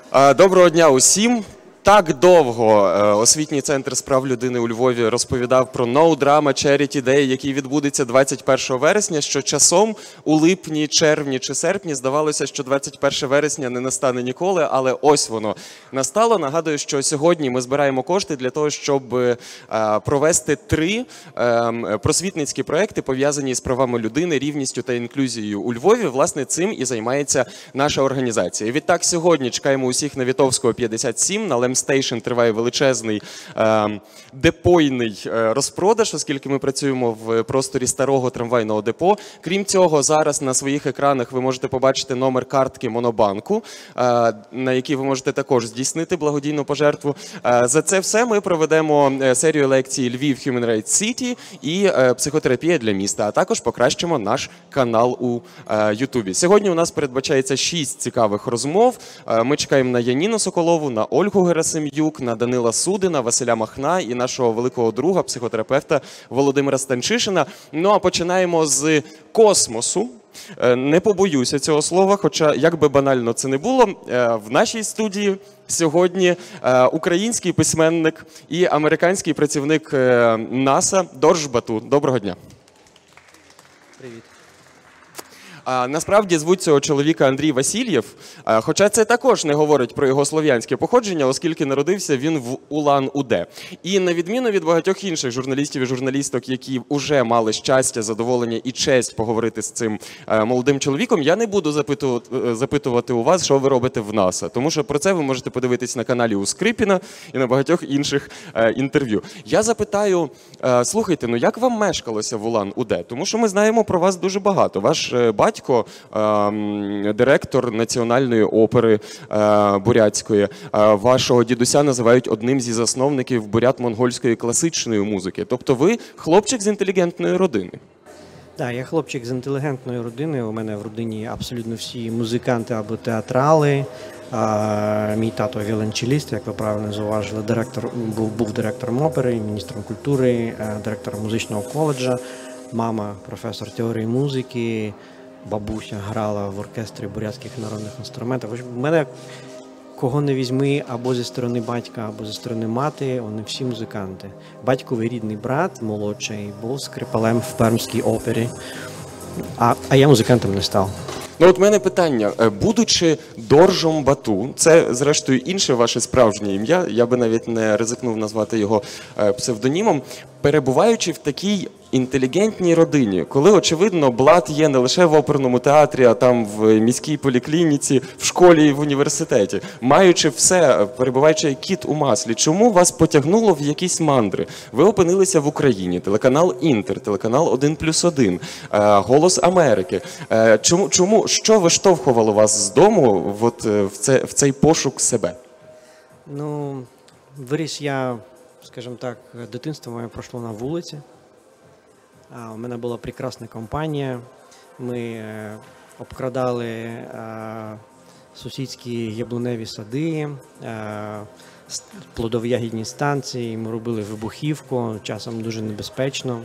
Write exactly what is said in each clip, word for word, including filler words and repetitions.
Доброго дня усім. Так довго освітній центр з прав людини у Львові розповідав про No Drama Charity Day, який відбудеться двадцять першого вересня, що часом у липні, червні чи серпні здавалося, що двадцять перше вересня не настане ніколи, але ось воно настало. Нагадую, що сьогодні ми збираємо кошти для того, щоб провести три просвітницькі проекти, пов'язані з правами людини, рівністю та інклюзією у Львові. Власне, цим і займається наша організація. Відтак, сьогодні чекаємо усіх на Вітовського, п'ятдесят сім, на Стейшн триває величезний е, депойний е, розпродаж, оскільки ми працюємо в просторі старого трамвайного депо. Крім цього, зараз на своїх екранах ви можете побачити номер картки Монобанку, е, на якій ви можете також здійснити благодійну пожертву. Е, за це все ми проведемо серію лекцій «Львів Human Rights City» і е, «Психотерапія для міста», а також покращимо наш канал у е, Ютубі. Сьогодні у нас передбачається шість цікавих розмов. Е, ми чекаємо на Яніну Соколову, на Ольгу Герасим'юк, на Данила Судина, Василя Махна і нашого великого друга, психотерапевта Володимира Станчишина. Ну а починаємо з космосу. Не побоюся цього слова, хоча, як би банально це не було, в нашій студії сьогодні український письменник і американський працівник НАСА Дорж Бату. Доброго дня. Привіт. А, насправді звуть цього чоловіка Андрій Васильєв, а, хоча це також не говорить про його слов'янське походження, оскільки народився він в Улан-Удэ. І на відміну від багатьох інших журналістів і журналісток, які вже мали щастя, задоволення і честь поговорити з цим а, молодим чоловіком, я не буду запитувати, запитувати у вас, що ви робите в НАСА, тому що про це ви можете подивитись на каналі у Скрипіна і на багатьох інших а, інтерв'ю. Я запитаю, а, слухайте, ну як вам мешкалося в Улан-Удэ? Тому що ми знаємо про вас дуже багато. Ваш батько Батько, директор Національної опери бурятської. Вашого дідуся називають одним зі засновників бурят-монгольської класичної музики. Тобто ви хлопчик з інтелігентної родини. Так, я хлопчик з інтелігентної родини. У мене в родині абсолютно всі музиканти або театрали. Мій тато віолончеліст, як ви правильно зауважили, директор, був, був директором опери, міністром культури, директором музичного коледжа. Мама професор теорії музики. Бабуся грала в оркестрі бурятських народних інструментів. У мене, кого не візьми, або зі сторони батька, або зі сторони мати, вони всі музиканти. Батьковий рідний брат, молодший, був скрипалем в Пермській опері, а, а я музикантом не став. Ну от в мене питання. Будучи Доржом Бату, це, зрештою, інше ваше справжнє ім'я, я би навіть не ризикнув назвати його псевдонімом, перебуваючи в такій інтелігентній родині, коли, очевидно, блат є не лише в оперному театрі, а там в міській поліклініці, в школі і в університеті, маючи все, перебуваючи як кіт у маслі, чому вас потягнуло в якісь мандри? Ви опинилися в Україні, телеканал Інтер, телеканал один плюс один, Голос Америки. Чому, чому, що виштовхувало вас з дому от, в, це, в цей пошук себе? Ну, виріс я, скажімо так, дитинство моє пройшло на вулиці. У мене була прекрасна компанія, ми обкрадали сусідські яблуневі сади, плодово-ягідні станції, ми робили вибухівку, часом дуже небезпечно.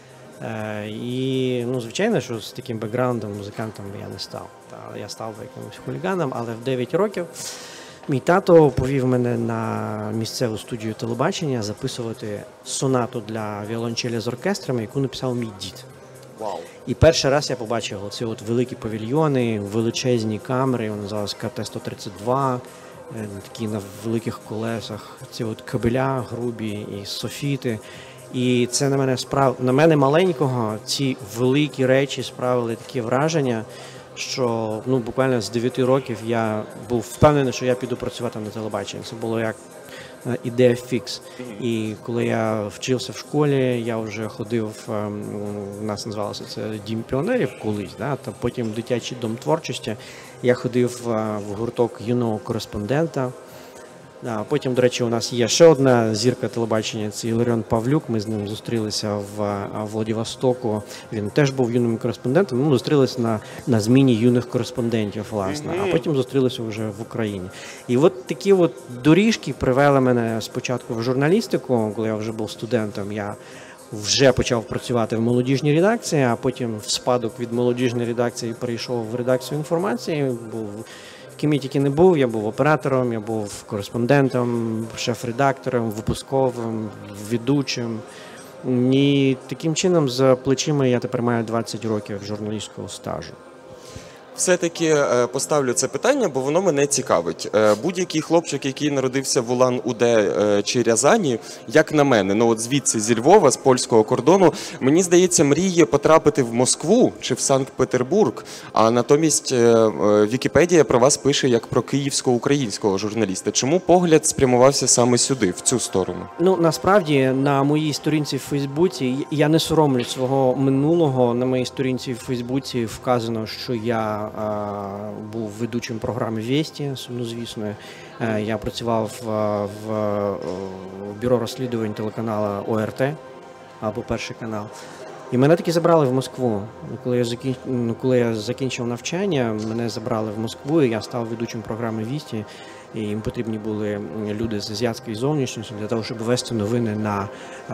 І, ну, звичайно, що з таким бекграундом музикантом я не став. Я став якимось хуліганом, але в дев'ять років мій тато повів мене на місцеву студію телебачення записувати сонату для віолончелі з оркестрами, яку написав мій дід. Вау. І перший раз я побачив оці от великі павільйони, величезні камери, вони називалися Ка Те сто тридцять два, такі на великих колесах, ці от кабеля грубі і софіти. І це на мене справ... на мене маленького ці великі речі справили таке враження, що, ну, буквально з дев'яти років я був впевнений, що я піду працювати на телебаченні. Це було як ідея фікс. І коли я вчився в школі, я вже ходив, у нас називалося це Дім піонерів колись, да? Та потім дитячий дом творчості. Я ходив в гурток юного кореспондента. А потім, до речі, у нас є ще одна зірка телебачення, це Іларіон Павлюк. Ми з ним зустрілися в Владивостоку. Він теж був юним кореспондентом. Ми зустрілися на, на зміні юних кореспондентів, власне. А потім зустрілися вже в Україні. І от такі от доріжки привели мене спочатку в журналістику, коли я вже був студентом. Я вже почав працювати в молодіжній редакції, а потім в спадок від молодіжної редакції перейшов в редакцію інформації, був Ким я тільки не був, я був оператором, я був кореспондентом, шеф-редактором, випусковим, ведучим. І таким чином за плечима я тепер маю двадцять років журналістського стажу. Все-таки е, поставлю це питання, бо воно мене цікавить. Е, Будь-який хлопчик, який народився в Улан-Удэ е, чи Рязані, як на мене, ну от звідси зі Львова, з польського кордону, мені здається, мріє потрапити в Москву чи в Санкт-Петербург, а натомість е, е, Вікіпедія про вас пише як про київсько-українського журналіста. Чому погляд спрямувався саме сюди, в цю сторону? Ну, насправді, на моїй сторінці в Фейсбуці, я не соромлюсь свого минулого, на моїй сторінці в Фейсбуці вказано, що я був ведучим програми «Вєсті», сумнозвісної. Я працював в, в бюро розслідувань телеканалу О Р Т, або Перший канал. І мене таки забрали в Москву. Коли я, закінч... Коли я закінчив навчання, мене забрали в Москву, і я став ведучим програми «Вєсті». І їм потрібні були люди з азіатською зовнішністю для того, щоб вести новини на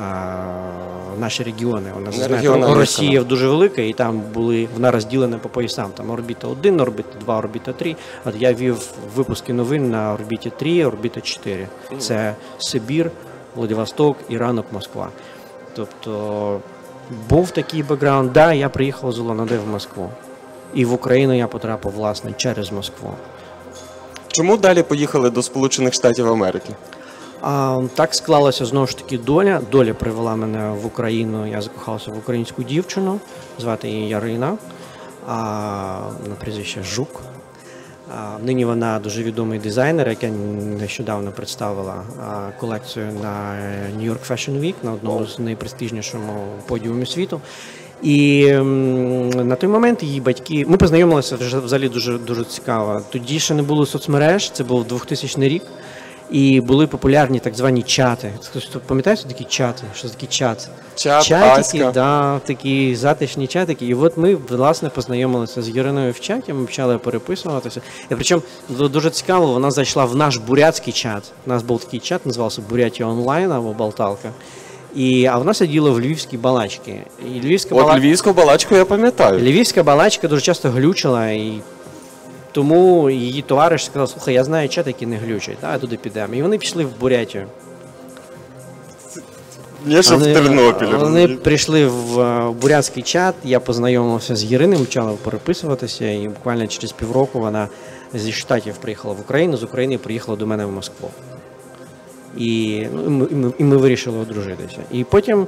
а, наші регіони. У нас, знаєте, Росія дуже велика, і там були, вона розділена по поясам. Там орбіта один, орбіта два, орбіта три. От я вів випуски новин на орбіті три, орбіта чотири. Це Сибір, Владивосток і ранок Москва. Тобто був такий бекграунд. Да, я приїхав з Улан-Удэ в Москву. І в Україну я потрапив, власне, через Москву. Чому далі поїхали до Сполучених Штатів Америки? А, так склалася знову ж таки доля. Доля привела мене в Україну. Я закохався в українську дівчину, звати її Ярина, а, на прізвище Жук. А, нині вона дуже відомий дизайнер, яка нещодавно представила а, колекцію на New York Fashion Week, на одному з найпрестижнішому подіумі світу. І на той момент її батьки, ми познайомилися вже взагалі дуже, дуже цікаво. Тоді ще не було соцмереж, це був двохтисячний рік, і були популярні так звані чати. Хтось пам'ятає, що такі чати? Що такі чат? Чат, Чатики, Аська. да, такі затишні чатики. І от ми, власне, познайомилися з Іриною в чаті, ми почали переписуватися. І причому дуже цікаво, вона зайшла в наш бурятський чат. У нас був такий чат, називався «Бурятія онлайн» або «Болталка». І, а вона сиділа в львівській балачці. І львівська От бала... львівську балачку я пам'ятаю. Львівська балачка дуже часто глючила, і тому її товариш сказав: слухай, я знаю чат, який не глючить, а туди підемо. І вони пішли в Бурятію. Не, що в Тернопілі. Вони прийшли в бурятський чат, я познайомився з Іриною, почали переписуватися, і буквально через півроку вона зі Штатів приїхала в Україну, з України приїхала до мене в Москву. І, ну, і, ми, і, ми, і ми вирішили одружитися. І потім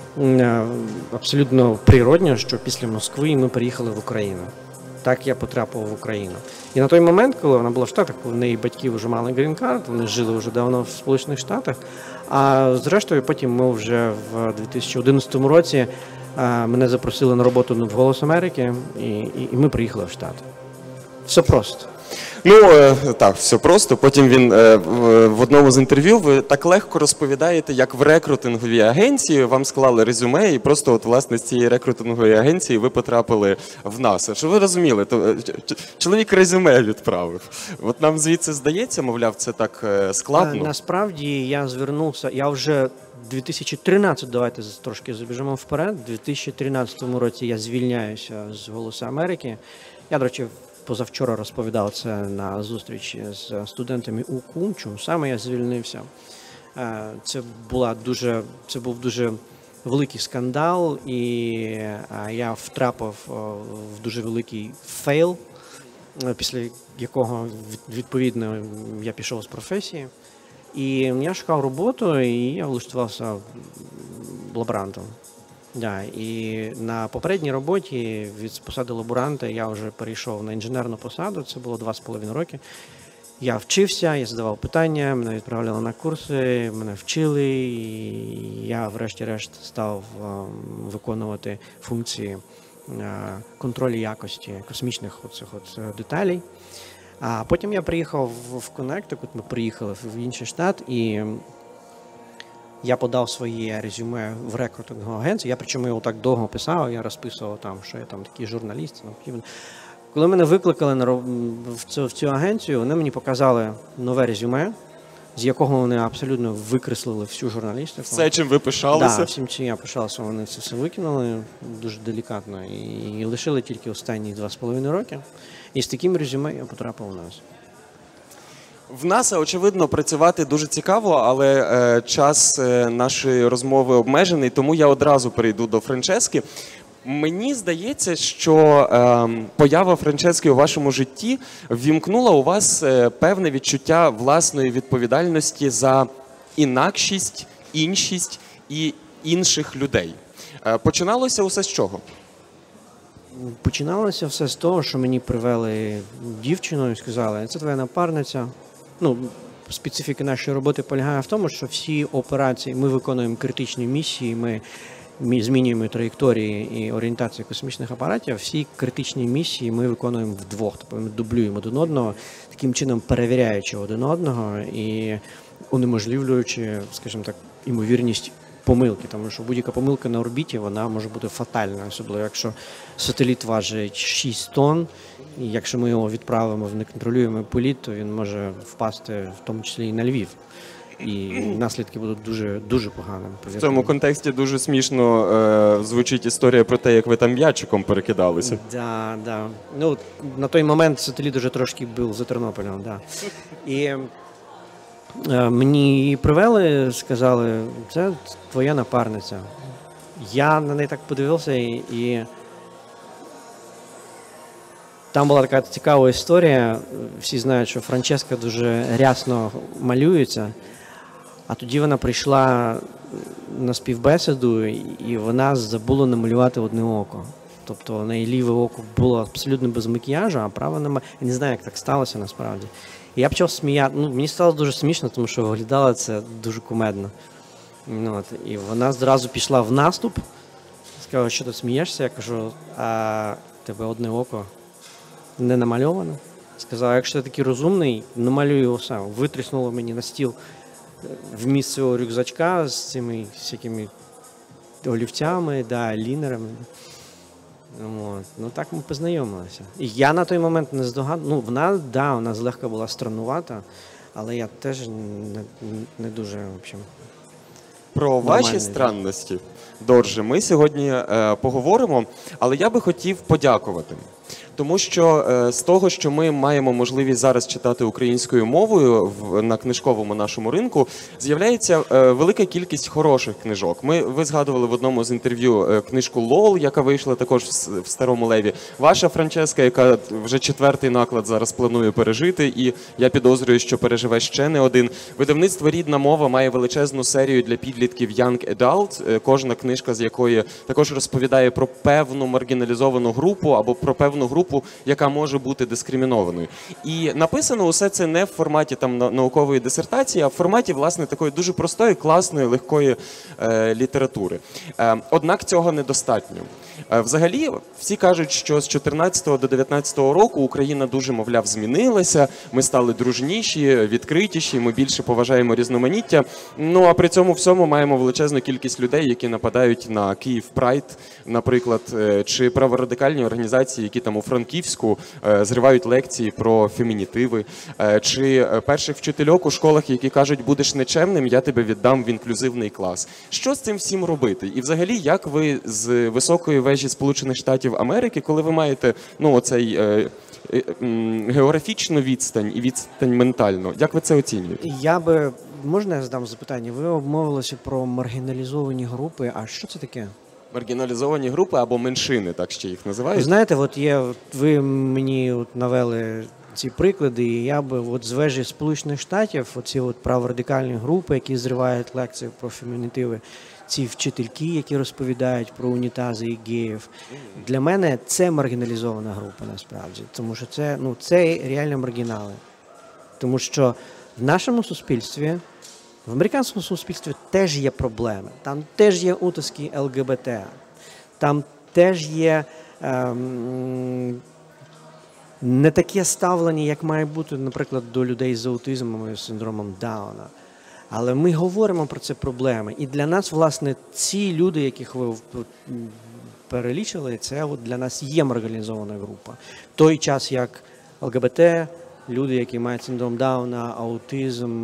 абсолютно природно, що після Москви ми переїхали в Україну. Так я потрапив в Україну. І на той момент, коли вона була в Штатах, коли в неї батьки вже мали грін-карт, вони жили вже давно в Сполучених Штатах, а зрештою потім ми вже в дві тисячі одинадцятому році мене запросили на роботу в «Голос Америки», і, і, і ми приїхали в Штати. Все просто. Ну, так, все просто. Потім він в одному з інтерв'ю ви так легко розповідаєте, як в рекрутинговій агенції вам склали резюме, і просто от, власне, з цієї рекрутингової агенції ви потрапили в нас. Щоб ви розуміли, то чоловік резюме відправив. От нам звідси здається, мовляв, це так складно. Насправді я звернувся, я вже дві тисячі тринадцятому, давайте трошки забіжимо вперед, у дві тисячі тринадцятому році я звільняюся з «Голосу Америки». Я, до речі, позавчора розповідав це на зустрічі з студентами УКУ, чому саме я звільнився. Це була дуже, це був дуже великий скандал, і я втрапив в дуже великий фейл, після якого, відповідно, я пішов з професії. І я шукав роботу, і я влаштувався лаборантом. Да, і на попередній роботі від посади лаборанта я вже перейшов на інженерну посаду, це було два з половиною роки. Я вчився, я задавав питання, мене відправляли на курси, мене вчили, і я врешті-решт став виконувати функції контролю якості космічних оцих от деталей. А потім я приїхав в Коннектикут, ми приїхали в інший штат, і я подав своє резюме в рекрутингову агенцію. Я причому його так довго писав, я розписував там, що я там такий журналіст. Коли мене викликали на, в, цю, в цю агенцію, вони мені показали нове резюме, з якого вони абсолютно викреслили всю журналістику. Все, чим ви пишалися? Так, всім, чим я пишався, вони це все викинули дуже делікатно. І, і лишили тільки останні два з половиною роки. І з таким резюме я потрапив у нас. В НАСА, очевидно, працювати дуже цікаво, але е, час е, нашої розмови обмежений, тому я одразу перейду до Франчески. Мені здається, що е, поява Франчески у вашому житті ввімкнула у вас е, певне відчуття власної відповідальності за інакшість, іншість і інших людей. Е, починалося усе з чого? Починалося все з того, що мені привели дівчину і сказали, це твоя напарниця. Ну, специфіка нашої роботи полягає в тому, що всі операції, ми виконуємо критичні місії, ми, ми змінюємо траєкторії і орієнтацію космічних апаратів, всі критичні місії ми виконуємо вдвох, тобто ми дублюємо один одного, таким чином перевіряючи один одного і унеможливлюючи, скажімо так, ймовірність помилки, тому що будь-яка помилка на орбіті, вона може бути фатальною, особливо якщо сателіт важить шість тонн, і якщо ми його відправимо в неконтролюємий політ, то він може впасти в тому числі і на Львів. І наслідки будуть дуже, дуже поганими. В цьому контексті дуже смішно е, звучить історія про те, як ви там м'ячиком перекидалися. Да, да. Ну, на той момент сателіт уже трошки був за Тернополем, да. І е, мені її привели, сказали, це твоя напарниця. Я на неї так подивився і, і там була така цікава історія. Всі знають, що Франческа дуже рясно малюється, а тоді вона прийшла на співбесіду і вона забула намалювати одне око. Тобто у неї ліве око було абсолютно без макіяжу, а праве нема. Я не знаю, як так сталося насправді. І я почав сміяти. Ну, мені стало дуже смішно, тому що виглядало це дуже кумедно. Ну, от. І вона зразу пішла в наступ. Сказала, що ти смієшся? Я кажу, а тебе одне око не намальовано. Сказала, якщо ти такий розумний, намалюй його сам. Витріснула мені на стіл вміст цього рюкзачка з цими всякими олівцями, да, лінерами. От. Ну так ми познайомилися. І я на той момент не здогадував. Ну, вона, да, вона злегка була страннувата, але я теж не, не дуже, в общем, Про ваші странності, Дорже, ми сьогодні е, поговоримо, але я би хотів подякувати. Тому що е, з того, що ми маємо можливість зараз читати українською мовою в, на книжковому нашому ринку, з'являється е, велика кількість хороших книжок. Ми, ви згадували в одному з інтерв'ю е, книжку «Лол», яка вийшла також в, в Старому Леві. Ваша Франческа, яка вже четвертий наклад зараз планує пережити, і я підозрюю, що переживе ще не один. Видавництво «Рідна мова» має величезну серію для підлітків Young Adult, е, кожна книжка з якої також розповідає про певну маргіналізовану групу або про певну групу, яка може бути дискримінованою. І написано усе це не в форматі там наукової дисертації, а в форматі, власне, такої дуже простої, класної, легкої е, літератури. Е, однак цього недостатньо. Е, взагалі, всі кажуть, що з чотирнадцятого до дев'ятнадцятого року Україна дуже, мовляв, змінилася, ми стали дружніші, відкритіші, ми більше поважаємо різноманіття. Ну, а при цьому всьому маємо величезну кількість людей, які нападають на Київ Прайд, наприклад, е, чи праворадикальні організації, які там у Франківську е, зривають лекції про фемінітиви, е, чи перших вчительок у школах, які кажуть, будеш нечемним, я тебе віддам в інклюзивний клас. Що з цим всім робити? І взагалі, як ви з високої вежі Сполучених Штатів Америки, коли ви маєте, ну, оцей е, е, е, географічну відстань і відстань ментальну, як ви це оцінюєте? Я би, можна я задам запитання? Ви обмовилися про маргіналізовані групи, а що це таке? Маргіналізовані групи або меншини, так ще їх називають. Ви знаєте, от є, ви мені от навели ці приклади, і я би от з вежі Сполучених Штатів, оці от праворадикальні групи, які зривають лекції про фемінітиви, ці вчительки, які розповідають про унітази і геїв, для мене це маргіналізована група насправді, тому що це, ну, це реально маргінали. Тому що в нашому суспільстві, в американському суспільстві теж є проблеми. Там теж є утиски Ел Ге Бе Те. Там теж є ем, не таке ставлення, як має бути, наприклад, до людей з аутизмом і синдромом Дауна. Але ми говоримо про ці проблеми. І для нас, власне, ці люди, яких ви перелічили, це от для нас є маргіналізована група. В той час, як Ел Ге Бе Те, люди, які мають синдром Дауна, аутизм,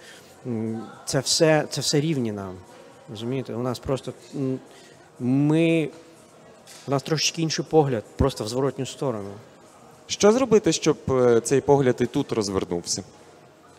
це все, це все рівні нам. Розумієте? У нас просто ми, у нас трошечки інший погляд, просто в зворотню сторону. Що зробити, щоб цей погляд і тут розвернувся?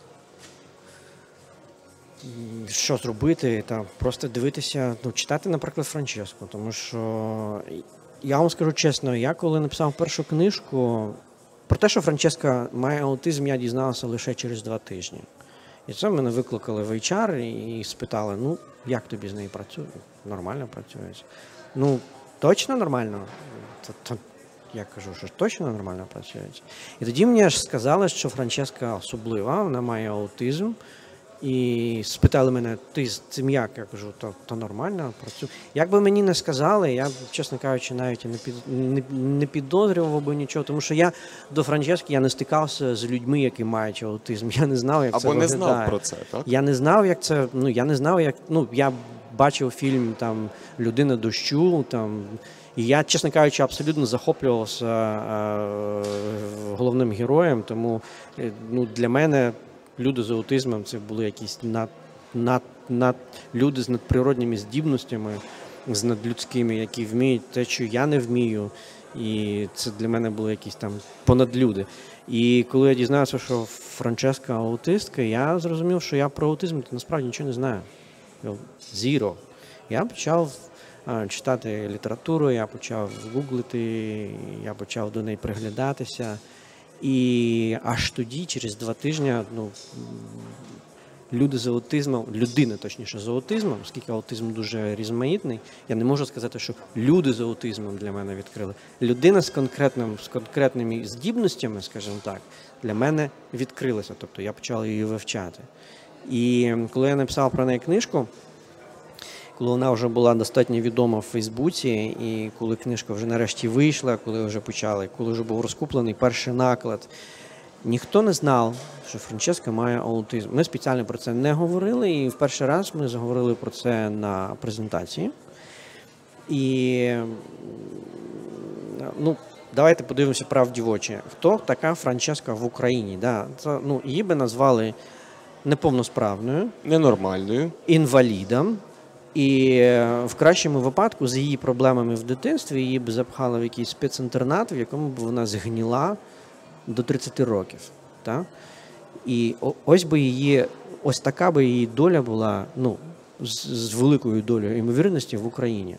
що зробити, та просто дивитися, ну, читати, наприклад, Франческо. Тому що, я вам скажу чесно, я коли написав першу книжку, про те, що Франческа має аутизм, я дізнався лише через два тижні. І це мене викликали в ейч ар і спитали, ну, як тобі з нею працює? Нормально працює. Ну, точно нормально? То, то, я кажу, що точно нормально працює. І тоді мені аж сказали, що Франческа особлива, вона має аутизм. І спитали мене, ти з цим як? Я кажу, то, то нормально, працює. Як би мені не сказали, я, чесно кажучи, навіть не, під, не, не підозрював би нічого, тому що я до Франчески я не стикався з людьми, які мають аутизм. Я не знав, як Або це не виглядає. знав про це, так? Я не знав, як це, ну, я не знав, як, ну, я бачив фільм, там, «Людина дощу», там, і я, чесно кажучи, абсолютно захоплювався е, головним героєм, тому, ну, для мене люди з аутизмом це були якісь над, над, над, люди з надприродніми здібностями, з надлюдськими, які вміють те, що я не вмію. І це для мене були якісь там понадлюди. І коли я дізнався, що Франческа аутистка, я зрозумів, що я про аутизм насправді нічого не знаю. Зіро. Я почав а, читати літературу, я почав гуглити, я почав до неї приглядатися. І аж тоді, через два тижні, ну, люди з аутизмом, людина, точніше, з аутизмом, оскільки аутизм дуже різноманітний, я не можу сказати, що люди з аутизмом для мене відкрили. Людина з конкретним, з конкретними здібностями, скажімо так, для мене відкрилася, тобто я почав її вивчати. І коли я написав про неї книжку, коли вона вже була достатньо відома в Фейсбуці, і коли книжка вже нарешті вийшла, коли вже почали, коли вже був розкуплений перший наклад, ніхто не знав, що Франческа має аутизм. Ми спеціально про це не говорили, і в перший раз ми заговорили про це на презентації. І, ну, давайте подивимося правді в очі. Хто така Франческа в Україні? Да, це, ну, її би назвали неповносправною, Ненормальною, інвалідом. І в кращому випадку з її проблемами в дитинстві її б запхали в якийсь спецінтернат, в якому б вона згніла до тридцяти років. Так? І ось би її, ось така би її доля була, ну, з, з великою долею ймовірності в Україні.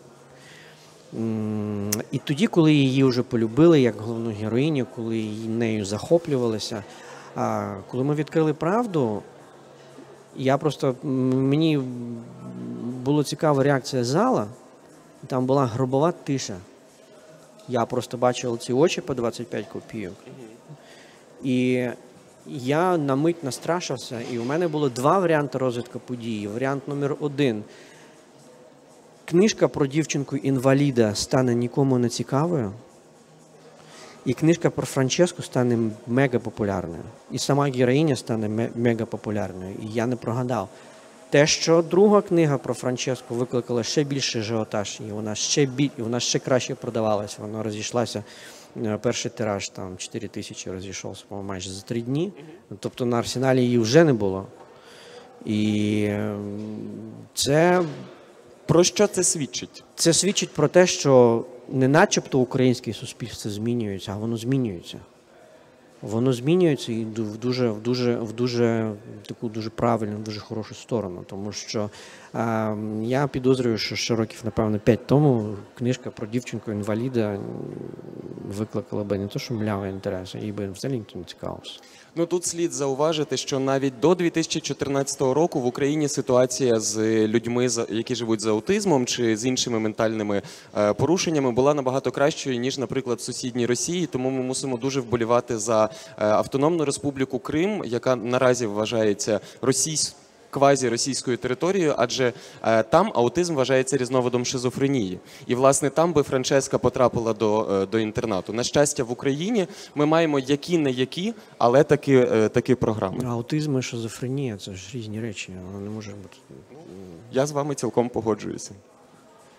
І тоді, коли її вже полюбили як головну героїню, коли її нею захоплювалися, а коли ми відкрили правду, я просто, мені була цікава реакція зала, там була гробова тиша. Я просто бачив ці очі по двадцять п'ять копійок. І я на мить настрашився, і у мене було два варіанти розвитку події. Варіант номер один. Книжка про дівчинку-інваліда стане нікому не цікавою, і книжка про Франческу стане мегапопулярною. І сама героїня стане мегапопулярною. І я не прогадав. Те, що друга книга про Франческу викликала ще більше ажіотаж, і вона ще, біль... і вона ще краще продавалася. Вона розійшлася, перший тираж, там, чотири тисячі розійшовся, по-моєму, майже за три дні. Тобто на арсеналі її вже не було. І це... Про що це свідчить? Це свідчить про те, що не начебто українське суспільство змінюється, а воно змінюється. Воно змінюється і в дуже, в дуже, в дуже таку дуже правильну, дуже хорошу сторону. Тому що е, я підозрюю, що ще років, напевно, п'ять тому книжка про дівчинку-інваліда викликала би не то, що млявий інтерес, а їй би взагалі ніхто не цікавився. Ну, тут слід зауважити, що навіть до дві тисячі чотирнадцятого року в Україні ситуація з людьми, які живуть з аутизмом чи з іншими ментальними порушеннями, була набагато кращою, ніж, наприклад, в сусідній Росії. Тому ми мусимо дуже вболівати за Автономну Республіку Крим, яка наразі вважається російською, квазі-російською територією, адже е, там аутизм вважається різновидом шизофренії. І, власне, там би Франческа потрапила до, е, до інтернату. На щастя, в Україні ми маємо які-не які, але такі, е, такі програми. Аутизм і шизофренія – це ж різні речі, вона не може бути. Я з вами цілком погоджуюся.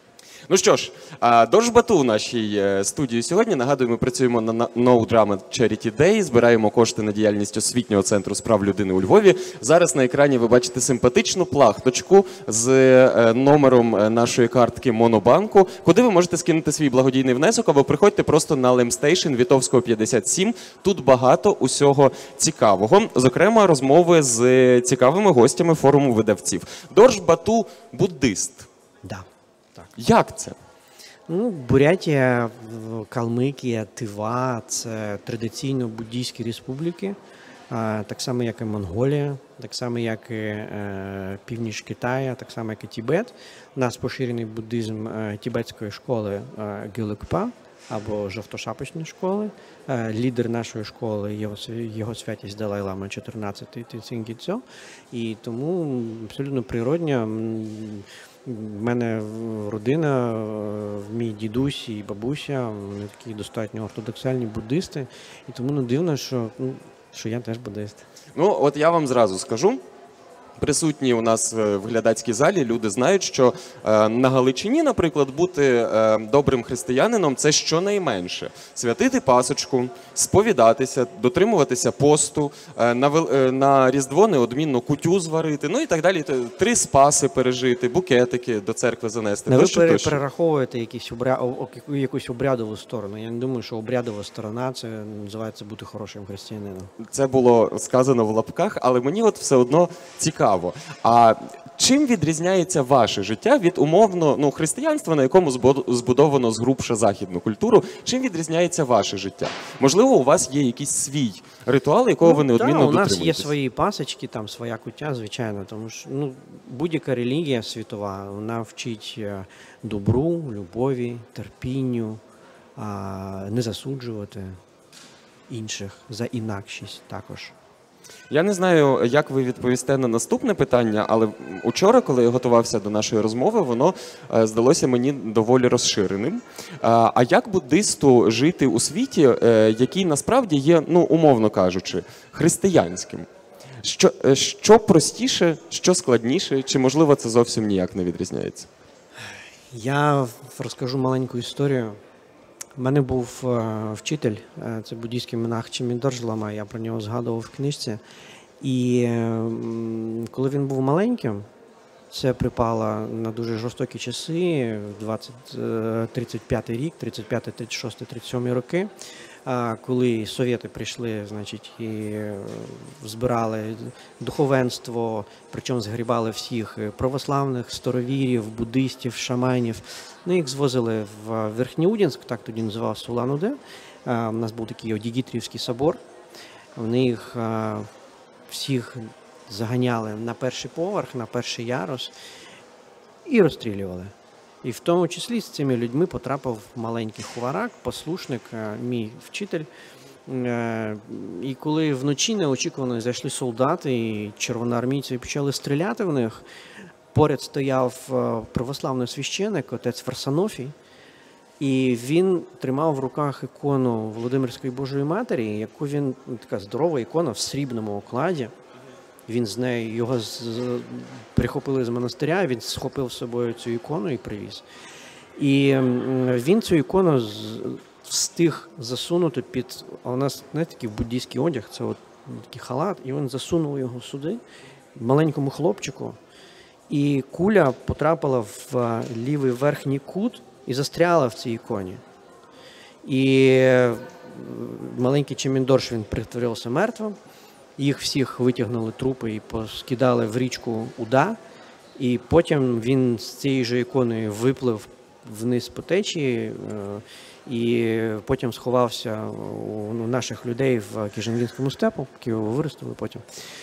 Ну що ж, Доржбату у нашій студії сьогодні. Нагадую, ми працюємо на No Drama Charity Day, збираємо кошти на діяльність освітнього центру справ людини у Львові. Зараз на екрані ви бачите симпатичну плахточку з номером нашої картки Монобанку, куди ви можете скинути свій благодійний внесок, або приходьте просто на Лемстейшн, Вітовського, п'ятдесят сім. Тут багато усього цікавого, зокрема розмови з цікавими гостями форуму видавців. Доржбату – буддист. Да. Так. Як це? Ну, Бурятія, Калмикія, Тива – це традиційно буддійські республіки, так само, як і Монголія, так само, як і е, північ Китаю, так само, як і Тібет. У нас поширений буддизм е, тібетської школи е, Гюликпа, або жовтошапочної школи. Е, лідер нашої школи, його, його святість Далай-Лама чотирнадцятий Тицин Гідзьо. І тому абсолютно природньо. В мене родина, мій дідусь і бабуся, вони такі достатньо ортодоксальні буддисти, і тому не дивно, що, ну, що я теж буддист. Ну, от я вам зразу скажу. Присутні у нас в глядацькій залі люди знають, що е, на Галичині, наприклад, бути е, добрим християнином – це щонайменше святити пасочку, сповідатися, дотримуватися посту, е, на, е, на Різдво неодмінно кутю зварити, ну і так далі. Три спаси пережити, букетики до церкви занести. Не ви тощо, пере, тощо. перераховуєте якісь обря... якусь обрядову сторону. Я не думаю, що обрядова сторона – це називається бути хорошим християнином. Це було сказано в лапках, але мені от все одно цікаво. А чим відрізняється ваше життя від умовно ну, християнства, на якому збудовано згрубша західну культуру? Чим відрізняється ваше життя? Можливо, у вас є якийсь свій ритуал, якого ну, ви неодмінно да, дотримуєтесь? дотримуєтесь? У нас є свої пасочки, там своя куття, звичайно. Тому що ну, будь-яка релігія світова, вона вчить добру, любові, терпінню, не засуджувати інших за інакшість також. Я не знаю, як ви відповісте на наступне питання, але учора, коли я готувався до нашої розмови, воно здалося мені доволі розширеним. А як буддисту жити у світі, який насправді є, ну, умовно кажучи, християнським? Що, що простіше, що складніше, чи, можливо, це зовсім ніяк не відрізняється? Я розкажу маленьку історію. У мене був вчитель, це буддійський монах Чимінь Лама, я про нього згадував в книжці. І коли він був маленьким, це припало на дуже жорстокі часи, тридцять п'ятий рік, тридцять п'ятий, тридцять шостий, тридцять сьомий роки, коли совєти прийшли, значить, і збирали духовенство, причому згрібали всіх православних, старовірів, буддистів, шаманів. Ну, їх звозили в Верхньоудінськ, так тоді називався Улан-Удэ. У нас був такий Одігітрівський собор. Вони їх всіх заганяли на перший поверх, на перший ярус і розстрілювали. І в тому числі з цими людьми потрапив маленький хуварак, послушник, мій вчитель. І коли вночі неочікувано зайшли солдати і червоноармійці почали стріляти в них, поряд стояв православний священик, отець Варсонофій, і він тримав в руках ікону Володимирської Божої Матері, яку він, така здорова ікона в срібному окладі. Він з нею, його з, прихопили з монастиря, він схопив з собою цю ікону і привіз. І він цю ікону з, встиг засунути під, а у нас, знаєте, такий буддійський одяг, це от такий халат, і він засунув його сюди, маленькому хлопчику, і куля потрапила в лівий верхній кут і застряла в цій іконі. І маленький Чиміндорш, він притворився мертвим. Їх всіх витягнули трупи і поскидали в річку Уда. І потім він з цією ж іконою виплив вниз по течії і потім сховався у наших людей в Киженлінському степу, які його виростили потім.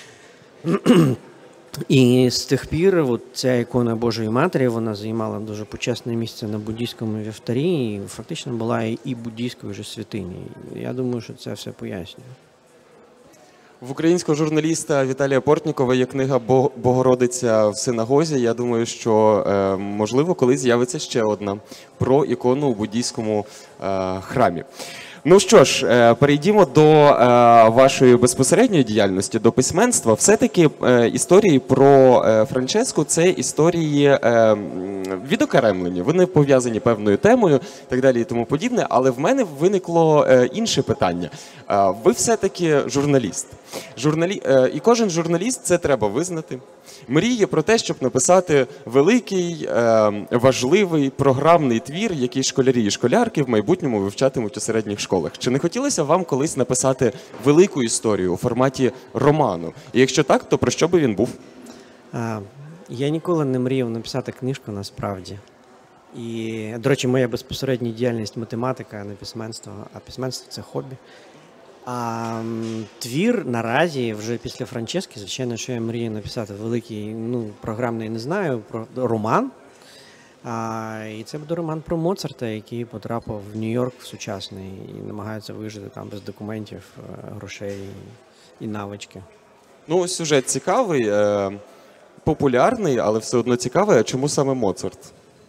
І з тих пір от ця ікона Божої Матері, вона займала дуже почесне місце на буддійському вівтарі і фактично була і буддійською вже святинею. Я думаю, що це все пояснює. В українського журналіста Віталія Портнікова є книга «Богородиця в синагозі». Я думаю, що, можливо, колись з'явиться ще одна про ікону у буддійському храмі. Ну що ж, е, перейдімо до е, вашої безпосередньої діяльності, до письменства. Все-таки е, історії про е, Франческу – це історії е, м, відокремлені. Вони пов'язані певною темою і так далі і тому подібне. Але в мене виникло е, інше питання. Е, ви все-таки журналіст. Журналі... Е, і кожен журналіст, це треба визнати, мріє про те, щоб написати великий, е, важливий програмний твір, який школярі і школярки в майбутньому вивчатимуть у середніх школах. Чи не хотілося вам колись написати велику історію у форматі роману? І якщо так, то про що би він був? А, я ніколи не мріяв написати книжку насправді. І, до речі, моя безпосередня діяльність математика, а не письменство, а письменство – це хобі. А м, твір наразі, вже після Франчески, звичайно, що я мрію написати великий, ну, програмний, не знаю, про роман. А, і це буде роман про Моцарта, який потрапив в Нью-Йорк в сучасний і намагається вижити там без документів, е, грошей і навички. Ну, сюжет цікавий, е, популярний, але все одно цікавий. А чому саме Моцарт?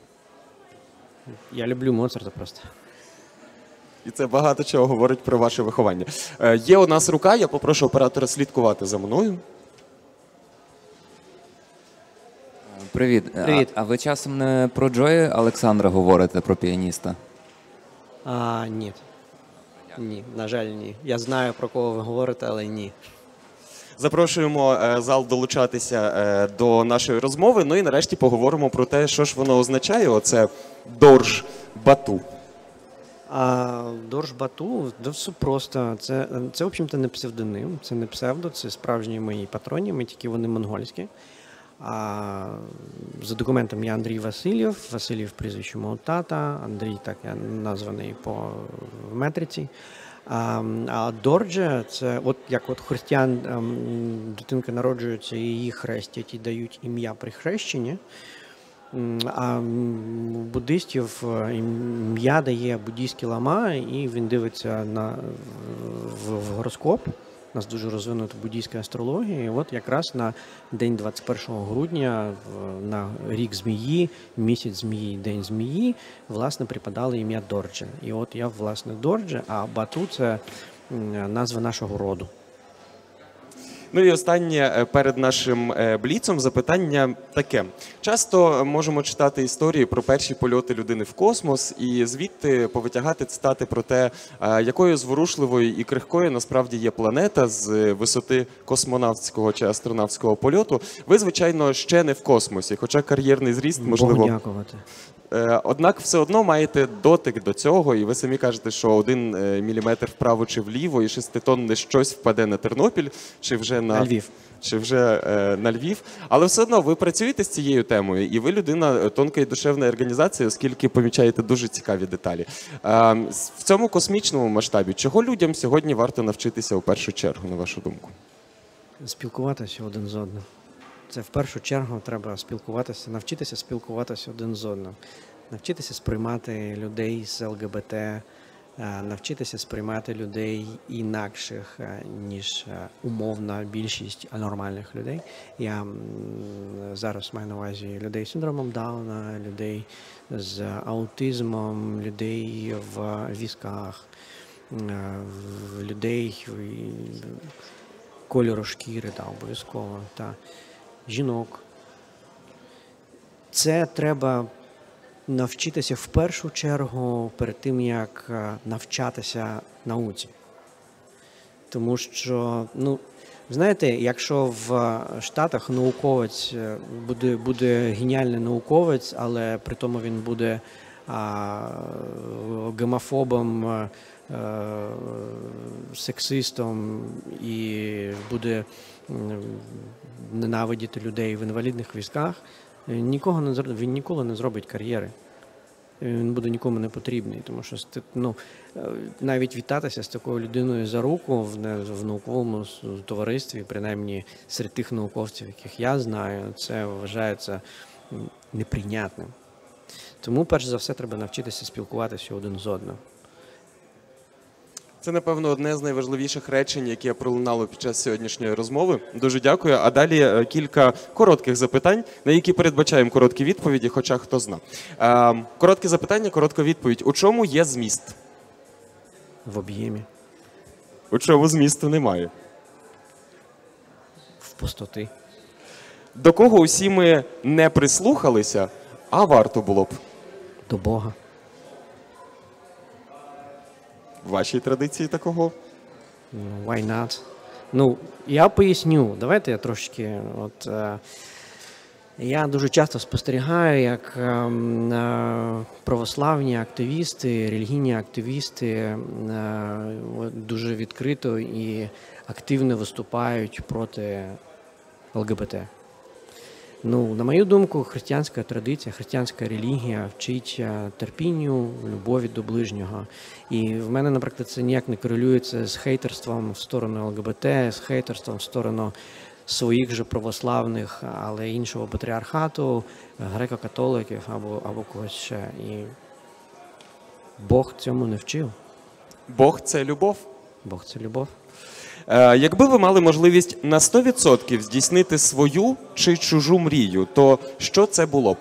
Я люблю Моцарта просто. І це багато чого говорить про ваше виховання. Е, є у нас рука, я попрошу оператора слідкувати за мною. Привіт. Привіт. А, а ви часом не про Джоя Олександра говорите, про піаніста? А, ні. Ні, на жаль, ні. Я знаю, про кого ви говорите, але ні. Запрошуємо е, зал долучатися е, до нашої розмови. Ну і нарешті поговоримо про те, що ж воно означає, оце Дорж Бату. А Дорж Бату, да все просто. Це, це, в общем-то, не псевдоним, це не псевдо, це справжні мої патроніми, тільки вони монгольські. А за документом я Андрій Васильєв, Васильєв прізвище мого тата, Андрій так я названий по метриці. А, а Дорджа – це от як от християн ем, дитинка народжується, і її хрестять і дають ім'я при хрещенні. М, А м, у буддистів е, ім'я дає буддійський лама, і він дивиться на, в, в гороскоп. У нас дуже розвинута буддійська астрологія. І от якраз на день двадцять першого грудня, в- на рік змії, місяць змії, день змії, власне, припадало ім'я Дорджа. І от я, власне, Дорджа, а Бату – це м, назва нашого роду. Ну і останнє е, перед нашим е, бліцом запитання таке. Часто можемо читати історії про перші польоти людини в космос і звідти повитягати цитати про те, е, якою зворушливою і крихкою насправді є планета з висоти космонавтського чи астронавтського польоту. Ви, звичайно, ще не в космосі, хоча кар'єрний зріст, можливо, Богу дякувати. Е, Однак все одно маєте дотик до цього, і ви самі кажете, що один е, міліметр вправо чи вліво, і шеститонне щось впаде на Тернопіль, чи вже на, На Львів. Чи вже е, на Львів. Але все одно ви працюєте з цією темою, і ви людина тонка і душевна організація, оскільки помічаєте дуже цікаві деталі. Е, с- в цьому космічному масштабі, чого людям сьогодні варто навчитися у першу чергу, на вашу думку? Спілкуватися один з одним. Це в першу чергу треба спілкуватися, навчитися спілкуватися один з одним. Навчитися сприймати людей з ЛГБТ, е, навчитися сприймати людей інакших, е, ніж е, умовна більшість нормальних людей. Я м, зараз маю на увазі людей з синдромом Дауна, людей з аутизмом, людей в візках, е, в- людей і- кольору шкіри, та, обов'язково, та жінок. Це треба навчитися в першу чергу перед тим, як е, навчатися науці. Тому що, ну, знаєте, якщо в Штатах науковець е, буде, буде геніальний науковець, але при тому він буде а, гомофобом, е, е, сексистом і буде м, ненавидіти людей в інвалідних візках, е, нікого не зро- він ніколи не зробить кар'єри. Він буде нікому не потрібний, тому що ст- ну, е, навіть вітатися з такою людиною за руку в, не- в науковому с- товаристві, принаймні серед тих науковців, яких я знаю, це вважається м, неприйнятним. Тому, перш за все, треба навчитися спілкуватися один з одним. Це, напевно, одне з найважливіших речень, яке пролунало під час сьогоднішньої розмови. Дуже дякую. А далі е, кілька коротких запитань, на які передбачаємо короткі відповіді, хоча хто зна. Е, Коротке запитання, коротка відповідь. У чому є зміст? в об'ємі, У чому змісту немає. в пустоти. До кого усі ми не прислухалися, а варто було б До Бога. в вашій традиції такого? Ну, why not? Ну, я поясню. Давайте я трошки. От, е, я дуже часто спостерігаю, як е, е, православні активісти, релігійні активісти е, от дуже відкрито і активно виступають проти ЛГБТ. Ну, на мою думку, християнська традиція, християнська релігія вчить е, терпінню, любові до ближнього. І в мене, наприклад, це ніяк не корелюється з хейтерством в сторону ЛГБТ, з хейтерством в сторону своїх же православних, але іншого патріархату, греко-католиків або, або когось ще. І Бог цьому не вчив. Бог – це любов. Бог – це любов. Е, Якби ви мали можливість на сто відсотків здійснити свою чи чужу мрію, то що це було б?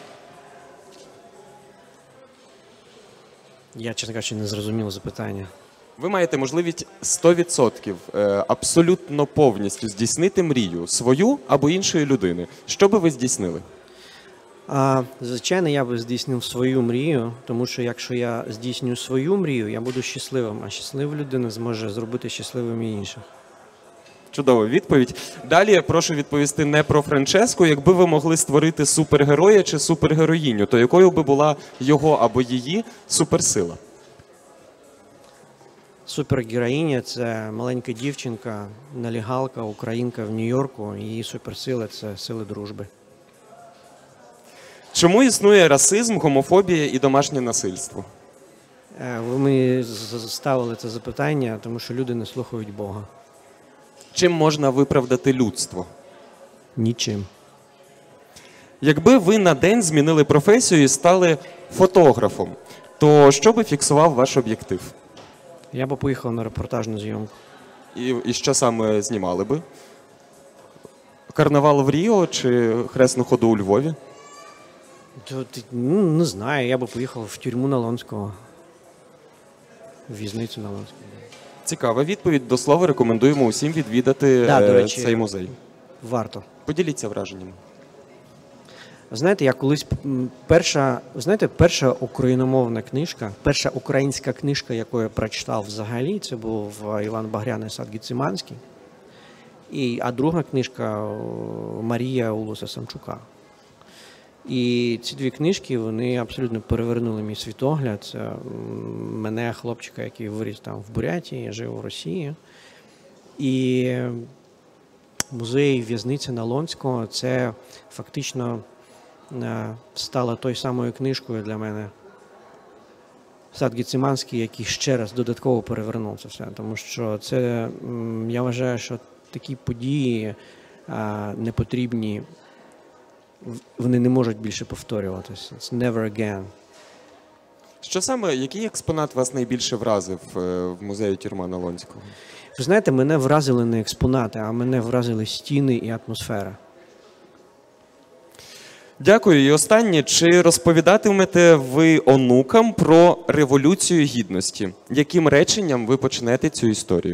Я, чесно кажучи, не зрозумів запитання. Ви маєте можливість сто відсотків е, абсолютно повністю здійснити мрію свою або іншої людини. Що би ви здійснили? А, звичайно, я би здійснив свою мрію, тому що якщо я здійсню свою мрію, я буду щасливим, а щаслива людина зможе зробити щасливим і інших. Чудова відповідь. Далі я прошу відповісти не про Франческу. Якби ви могли створити супергероя чи супергероїню, то якою би була його або її суперсила? Супергероїня – це маленька дівчинка, налігалка, українка в Нью-Йорку. Її суперсила – це сили дружби. Чому існує расизм, гомофобія і домашнє насильство? Е, Ви мені з- ставили це запитання, тому що люди не слухають Бога. Чим можна виправдати людство? Нічим. Якби ви на день змінили професію і стали фотографом, то що би фіксував ваш об'єктив? Я би поїхав на репортажну зйомку. І, і що саме знімали би? Карнавал в Ріо чи хресну ходу у Львові? То, ти- ну, не знаю, я би поїхав в тюрму Налонського. В в'язницю Налонського. Цікава відповідь. До слова, рекомендуємо усім відвідати Да, до е, речі. цей музей. Варто. Поділіться враженнями. Знаєте, я колись м, перша, знаєте, перша україномовна книжка, перша українська книжка, яку я прочитав взагалі, це був е, Іван Багряний «Сад Гециманський». І, а друга книжка о, Марія Улуса Самчука. І ці дві книжки, вони абсолютно перевернули мій світогляд. Це м, мене, хлопчика, який виріс там в Бурятії, я жив у Росії. І музей в'язниці Налонського – це фактично е, стало той самою книжкою для мене. Сад Гециманський, який ще раз додатково перевернув це все. Тому що це, м, я вважаю, що такі події е, не потрібні, в- вони не можуть більше повторюватися. It's never again. Що саме, який експонат вас найбільше вразив е, в музеї тюрма Налонського? Ви знаєте, мене вразили не експонати, а мене вразили стіни і атмосфера. Дякую. І останнє. Чи розповідатимете ви онукам про Революцію Гідності? Яким реченням ви почнете цю історію?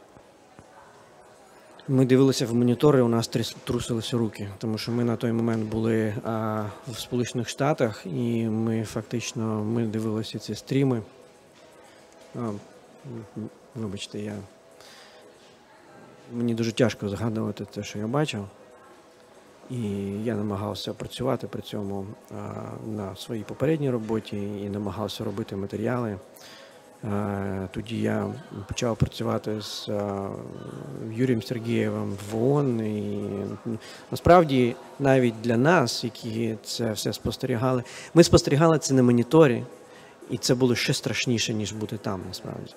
Ми дивилися в монітори, у нас тряс- трусилися руки, тому що ми на той момент були а, в Сполучених Штатах, і ми фактично ми дивилися ці стріми. А, м, м, вибачте, я... мені дуже тяжко згадувати те, що я бачив. І я намагався працювати при цьому а, на своїй попередній роботі і намагався робити матеріали. Е, Тоді я почав працювати з е, Юрієм Сергієвим в ООН. І насправді навіть для нас, які це все спостерігали, ми спостерігали це на моніторі, і це було ще страшніше, ніж бути там, насправді.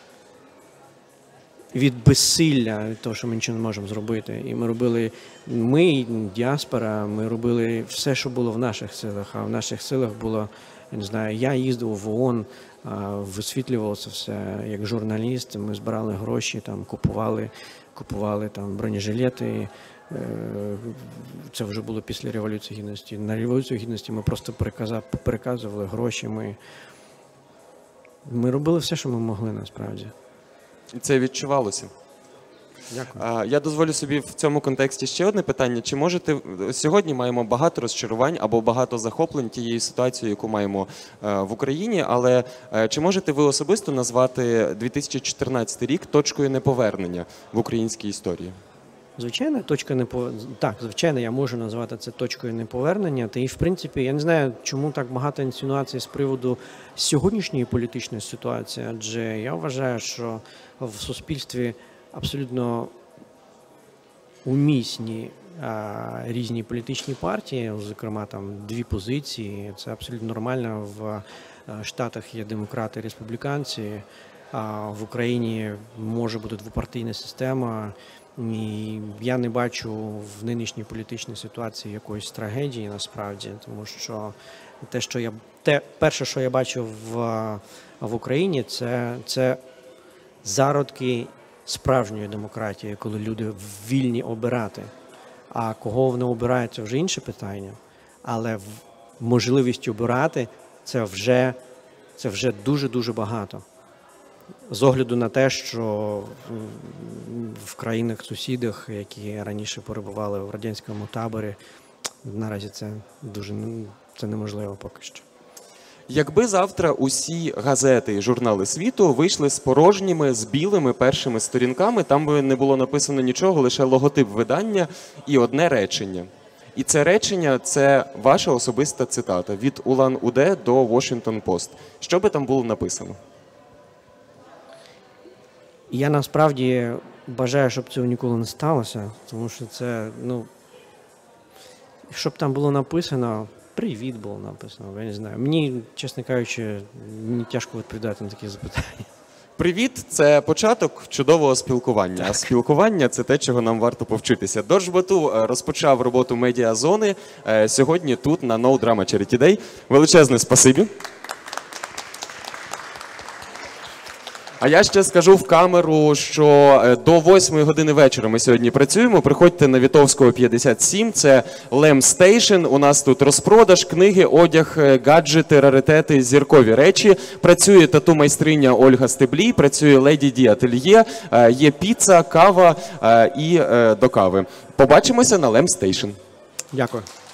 Від безсилля, від того, що ми нічого не можемо зробити. І ми робили, ми, діаспора, ми робили все, що було в наших силах. А в наших силах було, я не знаю, я їздив в ООН, а, висвітлював це все як журналіст. Ми збирали гроші, там, купували, купували там, бронежилети. Е, Це вже було після Революції Гідності. На Революцію Гідності ми просто переказа- переказували гроші. Ми Ми робили все, що ми могли, насправді. І це відчувалося. Дякую. Я дозволю собі в цьому контексті ще одне питання. Чи можете сьогодні маємо багато розчарувань або багато захоплень тією ситуацією, яку маємо в Україні, але чи можете ви особисто назвати дві тисячі чотирнадцятий рік точкою неповернення в українській історії? Звичайно, точка непо... так, звичайно, я можу назвати це точкою неповернення. Та і, в принципі, я не знаю, чому так багато інсинуацій з приводу сьогоднішньої політичної ситуації, адже я вважаю, що в суспільстві абсолютно умісні а, різні політичні партії, зокрема там дві позиції. Це абсолютно нормально. В Штатах є демократи і республіканці, а в Україні може бути двопартійна система. І я не бачу в нинішній політичній ситуації якоїсь трагедії насправді, тому що те, що я те перше, що я бачу в, в Україні, це, це зародки справжньої демократії, коли люди вільні обирати. А кого вони обирають, це вже інше питання. Але можливість обирати це вже, це вже дуже-дуже багато. З огляду на те, що в країнах-сусідах, які раніше перебували в радянському таборі, наразі це дуже це неможливо поки що. Якби завтра усі газети і журнали світу вийшли з порожніми, з білими першими сторінками, там би не було написано нічого, лише логотип видання і одне речення. І це речення – це ваша особиста цитата від Улан-Уде до Washington Post. Що би там було написано? Я насправді бажаю, щоб цього ніколи не сталося, тому що це, ну, щоб там було написано, привіт було написано, я не знаю. Мені, чесно кажучи, мені тяжко відповідати на такі запитання. Привіт – це початок чудового спілкування, так. А спілкування – це те, чого нам варто повчитися. Дорж Бату розпочав роботу медіазони сьогодні тут, на No Drama Charity Day. Величезне спасибі. А я ще скажу в камеру, що до восьмої години вечора ми сьогодні працюємо. Приходьте на Вітовського п'ятдесят сім, це Лем Стейшн. У нас тут розпродаж, книги, одяг, гаджети, раритети, зіркові речі. Працює тату-майстриня Ольга Стеблій, працює Леді Ді Ательє, є піца, кава і до кави. Побачимося на Лем Стейшн. Дякую.